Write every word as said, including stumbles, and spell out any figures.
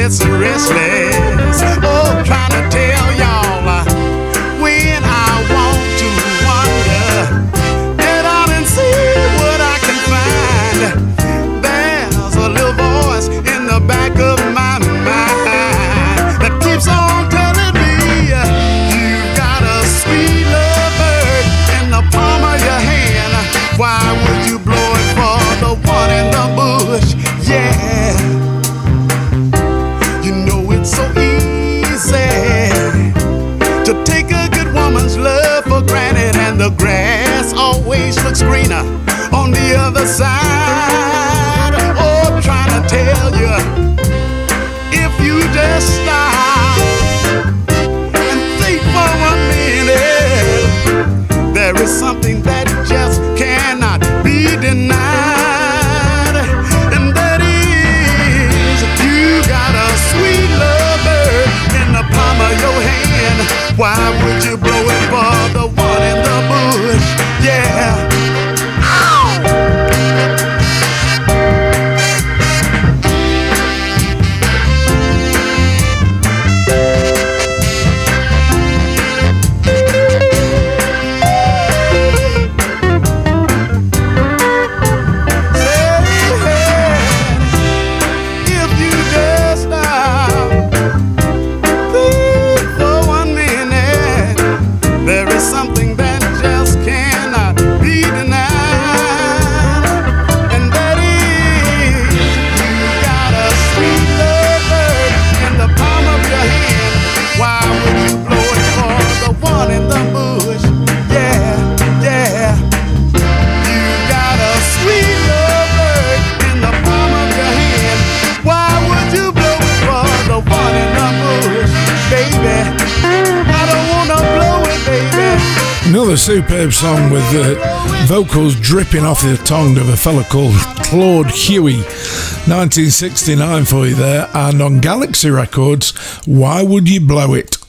gets restless. Oh, trying to tell y'all uh, when I want to wander, get out and see what I can find. There's a little voice in the back of my mind that keeps on telling me uh, you got a sweet love bird in the palm of your hand. Why would you blow it for the one in the bush? Yeah, you know it's so easy to take a good woman's love for granted, and the grass always looks greener on the other side. Oh, I'm trying to tell you, if you just stop and think for a minute, there is something that just cannot be denied, and that is you got a sweet lover in the palm of your hand. Why would you blow it for the one in the bush? Yeah. Another superb song with the vocals dripping off the tongue of a fella called Claude Huey. nineteen sixty-nine for you there, and on Galaxy Records, Why Would You Blow It?